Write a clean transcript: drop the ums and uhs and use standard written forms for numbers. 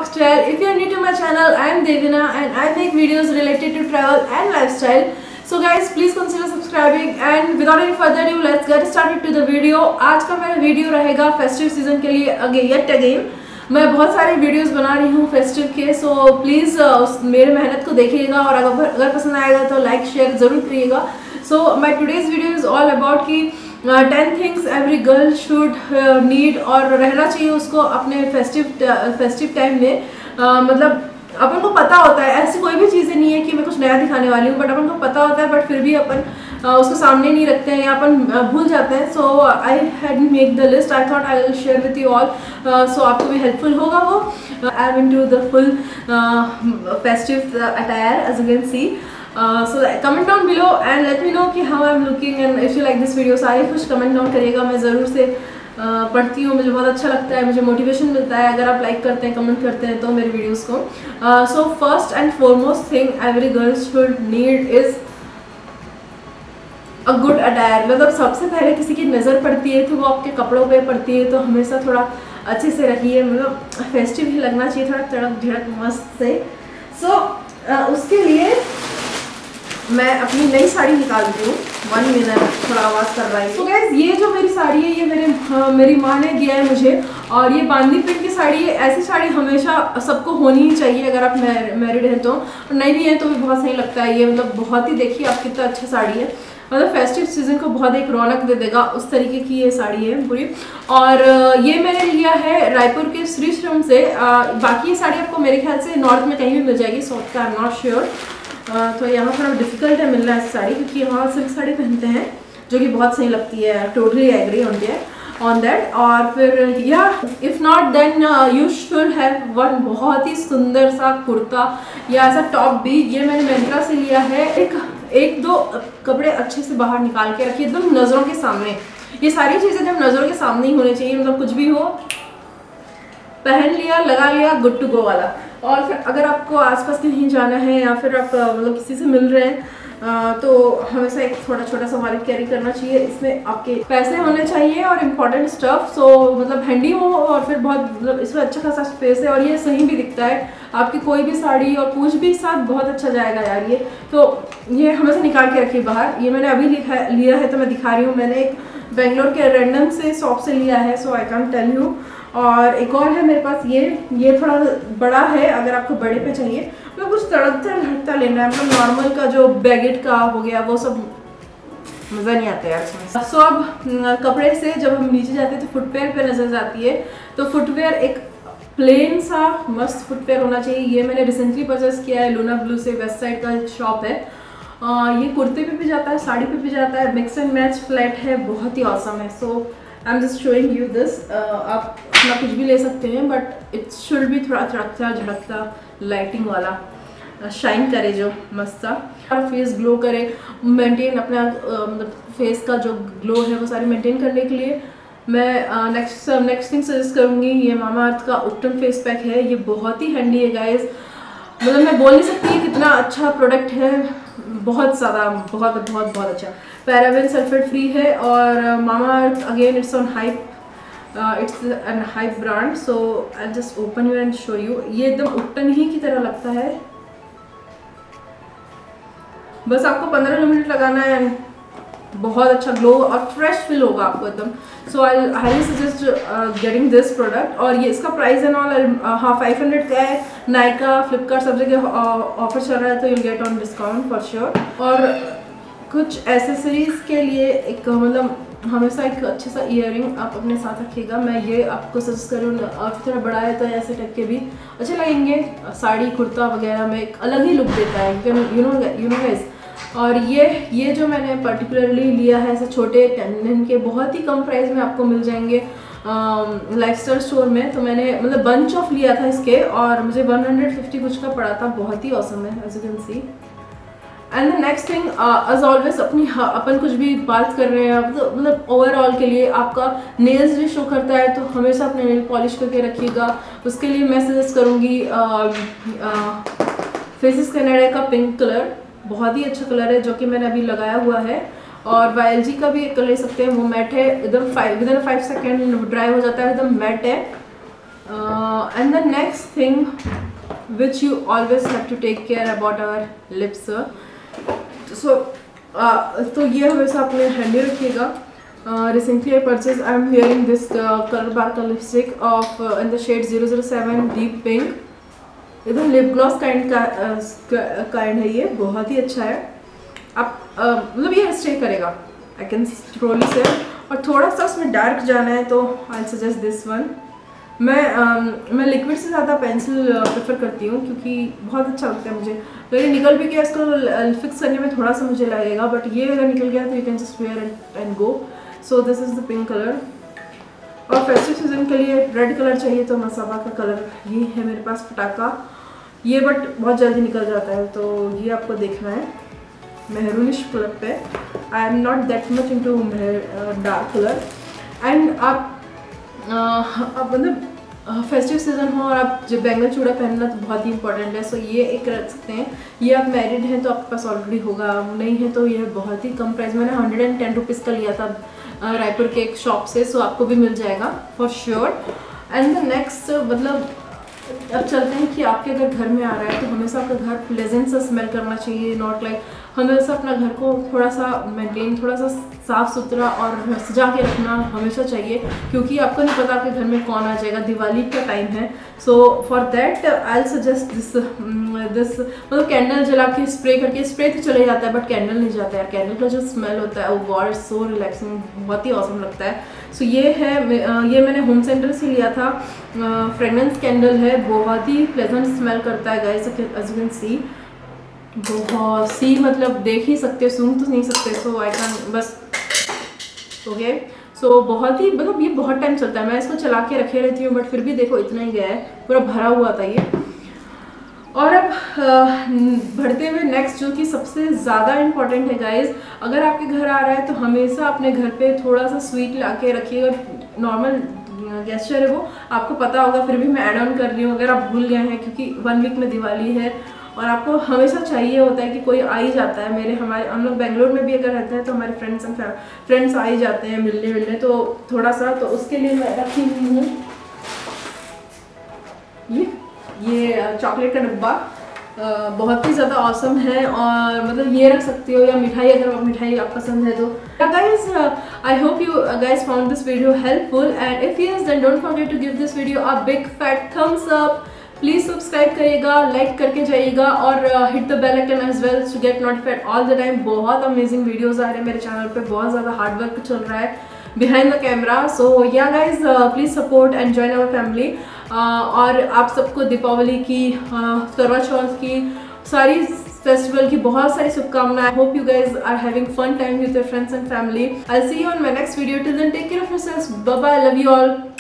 cocktail. If you are new to my channel, I am Devina and I make videos related to travel and lifestyle. So guys, please consider subscribing and without any further ado, let's get started to the video. आज का मेरा video रहेगा festive season के लिए again मैं बहुत सारे videos बना रही हूँ फेस्टिव के, सो प्लीज़ मेरे मेहनत को देखिएगा और अगर पसंद आएगा तो लाइक शेयर ज़रूर करिएगा. So my today's video is all about कि 10 things every girl should need और रहना चाहिए उसको अपने फेस्टिव टाइम में. मतलब अपन को पता होता है, ऐसी कोई भी चीज़ें नहीं है कि मैं कुछ नया दिखाने वाली हूँ, बट अपन को पता होता है बट फिर भी अपन उसको सामने नहीं रखते हैं या अपन भूल जाते हैं. So I had make the list, I thought I will share with you all. So आपको भी हेल्पफुल होगा वो. I am into the full festive attire as you can see. So comment down below and let me know कि how I'm looking and if you like this video. सारे कुछ comment down करिएगा, मैं ज़रूर से पढ़ती हूँ, मुझे बहुत अच्छा लगता है, मुझे मोटिवेशन मिलता है अगर आप लाइक करते हैं, कमेंट करते हैं तो मेरे वीडियोस को. So first and foremost thing every girl should need is a good attire. मतलब सबसे पहले किसी की नज़र पड़ती है तो वो आपके कपड़ों पे पड़ती है, तो हमेशा थोड़ा अच्छे से रहिए, मतलब फेस्टिव ही लगना चाहिए, थोड़ा तड़क झड़क मस्त से. सो उसके लिए मैं अपनी नई साड़ी निकालती हूँ. 1 मिनट, थोड़ा आवाज़ कर रहा है. तो गाइस ये जो मेरी साड़ी है ये मेरी माँ ने दिया है मुझे, और ये बांदी प्रिंट की साड़ी है. ऐसी साड़ी हमेशा सबको होनी ही चाहिए अगर आप मैरिड हैं तो, और नहीं भी हैं तो भी बहुत सही लगता है ये. मतलब बहुत ही, देखिए आप कितना अच्छा साड़ी है, मतलब फेस्टिव सीजन को बहुत एक रौनक दे देगा, उस तरीके की ये साड़ी है पूरी. और ये मैंने लिया है रायपुर के श्री श्रम से. बाकी ये साड़ी आपको मेरे ख्याल से नॉर्थ में कहीं भी मिल जाएगी, साउथ का आई एम नॉट श्योर. तो यहाँ थोड़ा डिफिकल्ट है मिलना ऐसी साड़ी, क्योंकि यहाँ सिल्क साड़ी पहनते हैं जो कि बहुत सही लगती है. Totally agree on that. और फिर या if not then you should have one बहुत ही सुंदर सा कुर्ता या ऐसा टॉप भी. ये मैंने मिंत्रा से लिया है. एक दो कपड़े अच्छे से बाहर निकाल के रखिए एकदम नज़रों के सामने. ये सारी चीज़ें जब नज़रों के सामने ही होनी चाहिए, मतलब कुछ भी हो पहन लिया, लगा लिया, गुड टू गो वाला. और फिर अगर आपको आसपास कहीं जाना है या फिर आप मतलब किसी से मिल रहे हैं तो हमेशा एक थोड़ा छोटा सा वॉलेट कैरी करना चाहिए. इसमें आपके पैसे होने चाहिए और इम्पोर्टेंट स्टफ, सो मतलब हैंडी हो, और फिर बहुत मतलब इसमें अच्छा खासा स्पेस है और ये सही भी दिखता है. आपकी कोई भी साड़ी और कुछ भी साथ बहुत अच्छा जाएगा यार ये. तो ये हमेशा निकाल के रखिए बाहर. ये मैंने अभी लिया है तो मैं दिखा रही हूँ. मैंने एक बेंगलोर के रैंडम से शॉप से लिया है, so I can tell you. और एक और है मेरे पास ये थोड़ा बड़ा है अगर आपको बड़े पे चाहिए. मतलब कुछ तड़कता लड़कता लेना है, मतलब नॉर्मल का जो बैगेट का हो गया वो सब मज़ा नहीं आता यार इसमें. सो अब कपड़े से जब हम नीचे जाते हैं तो फुटवेयर पे नजर जाती है, तो फुटवेयर एक प्लेन सा मस्त फुटवेयर होना चाहिए. ये मैंने रिसेंटली परचेस किया है लूना ब्लू से, वेस्ट साइड का शॉप है. ये कुर्ते पे भी जाता है, साड़ी पे भी जाता है, मिक्स एंड मैच फ्लैट है, बहुत ही ऑसम है. So I am just showing you this. आप अपना कुछ भी ले सकते हैं बट इट शुड भी थोड़ा तड़कता झड़कता लाइटिंग वाला, शाइन करे जो मस्त सा, और फेस ग्लो करे, मेंटेन अपना मतलब फेस का जो ग्लो है वो सारी मेंटेन करने के लिए मैं नेक्स्ट थिंग सजेस्ट करूँगी. ये मामा अर्थ का उपटन फेस पैक है. ये बहुत ही हैंडी है गाइज, मतलब मैं बोल नहीं सकती कितना अच्छा प्रोडक्ट है. बहुत ज़्यादा बहुत अच्छा. पैराबेन सल्फेट फ्री है और Mamaearth again it's on hype, it's an hype brand. So I just open you and show you. ये एकदम उपटन ही की तरह लगता है. बस आपको 15 मिनट लगाना है, बहुत अच्छा ग्लो और फ्रेश फील होगा आपको एकदम. So I highly suggest getting this product. और ये इसका प्राइस एंड ऑल 500 का है. नाइका, फ्लिपकार्ट सब जगह ऑफर चल रहा है, तो you'll get on discount for sure. और कुछ एसेसरीज के लिए एक मतलब हमेशा एक अच्छे सा ईयरिंग आप अपने साथ रखिएगा. मैं ये आपको सजेस्ट करूँ, और थोड़ा बड़ा है तो ऐसे टाइप के भी अच्छे लगेंगे. साड़ी कुर्ता वगैरह में एक अलग ही लुक देता है, यू नो गाइस. और ये जो मैंने पर्टिकुलरली लिया है ऐसे छोटे 10 के, बहुत ही कम प्राइस में आपको मिल जाएंगे लाइफस्टाइल स्टोर में. तो मैंने मतलब बंच ऑफ लिया था इसके और मुझे 150 कुछ का पड़ा था. बहुत ही ऑसम है as you can see. And the next thing as always अपन कुछ भी बात कर रहे हैं मतलब ओवरऑल के लिए आपका नेल्स भी शो करता है, तो हमेशा अपने नेल पॉलिश करके रखिएगा. उसके लिए मैं सजेस्ट करूँगी फेसिस कैनेडा का पिंक कलर. बहुत ही अच्छा कलर है जो कि मैंने अभी लगाया हुआ है. और YLG का भी एक कलर ले सकते हैं, वो मैट है एकदम. विदिन 5 सेकेंड ड्राई हो जाता है, एकदम मैट है. And the next thing which you always have to take care about our lips. So तो ये हमेशा अपने हैंड में रखिएगा. Recently I purchased, I am wearing this color bar का lipstick of in the shade 007 deep pink. एकदम lip gloss kind है, ये बहुत ही अच्छा है. आप मतलब ये स्टे करेगा, आई कैन ट्रोली से. और थोड़ा सा उसमें डार्क जाना है तो आई सजेस्ट दिस वन. मैं लिक्विड से ज़्यादा पेंसिल प्रेफर करती हूँ क्योंकि बहुत अच्छा लगता है मुझे. तो ये निकल भी गया, इसको फिक्स करने में थोड़ा सा मुझे लगेगा, बट ये अगर निकल गया तो you can just wear and go. So this is the pink colour. और फेस्टिव सीजन के लिए रेड कलर चाहिए तो मसाबा का कलर ये है मेरे पास, फटाका ये, बट बहुत जल्दी निकल जाता है तो ये आपको देखना है. मेहरूनिश कलर पे, I am not that much into dark colour. And आप मतलब फेस्टिव सीजन हो और आप जब बैंगल चूड़ा पहनना तो बहुत ही इंपॉर्टेंट है. सो ये एक रख सकते हैं. ये आप मैरिड हैं तो आपके पास ऑलरेडी होगा, नहीं है तो ये बहुत ही कम प्राइस. मैंने 110 रुपीज़ का लिया था रायपुर के एक शॉप से, सो आपको भी मिल जाएगा for sure. And the next मतलब अब चलते हैं कि आपके अगर घर में आ रहा है तो हमेशा आपका घर प्लेजेंट सा स्मेल करना चाहिए. नॉट लाइक हमेशा अपना घर को थोड़ा सा मेंटेन, थोड़ा सा साफ़ सुथरा और सजा के रखना हमेशा चाहिए क्योंकि आपको नहीं पता आपके घर में कौन आ जाएगा. दिवाली का टाइम है, so for that I suggest this मतलब कैंडल जला के स्प्रे करके. स्प्रे तो चले जाता है बट कैंडल नहीं जाता है. कैंडल का जो स्मेल होता है वो गॉड सो रिलैक्सिंग, बहुत ही ऑसम लगता है. सो ये है, ये मैंने होम सेंटर से लिया था. फ्रेगनेंस कैंडल है, बहुत ही प्लेजेंट स्मेल करता है guys. As you can see, बहुत सी मतलब देख ही सकते, सुन तो नहीं सकते. सो आई कैन बस ओके. सो बहुत ही मतलब ये बहुत टाइम चलता है. मैं इसको चला के रखे रहती हूँ बट फिर भी देखो इतना ही गया है, पूरा भरा हुआ था ये. और अब बढ़ते हुए नेक्स्ट जो कि सबसे ज़्यादा इम्पॉर्टेंट है गाइज, अगर आपके घर आ रहा है तो हमेशा अपने घर पे थोड़ा सा स्वीट ला के रखिएगा. नॉर्मल गेस्चर है वो, आपको पता होगा, फिर भी मैं ऐड ऑन कर रही हूँ अगर आप भूल गए हैं क्योंकि 1 वीक में दिवाली है और आपको हमेशा चाहिए होता है कि कोई आ ही जाता है. हम लोग बेंगलोर में भी अगर रहते हैं तो हमारे फ्रेंड्स आ ही जाते हैं मिलने तो थोड़ा सा, तो उसके लिए मैं रखी हुई हूँ ये चॉकलेट का डब्बा. बहुत ही ज़्यादा ऑसम है और मतलब ये रख सकती हो, या मिठाई अगर मिठाई आप पसंद है तो. Guys I hope you guys found this video helpful and if yes then don't forget to give this video a big fat thumbs up. Please subscribe करिएगा, लाइक करके जाइएगा और hit the bell icon as well to get notified all the time. बहुत amazing videos आ रहे हैं मेरे channel पे, बहुत ज़्यादा हार्ड वर्क चल रहा है behind the camera. So yeah guys please support and join our family. और आप सबको दीपावली की, करवा चौथ की, सारी फेस्टिवल की बहुत सारी शुभकामनाएं. Hope you guys are having fun time with your friends and family. I see you on my next video. Till then take care of yourselves. Bye bye. Love you all.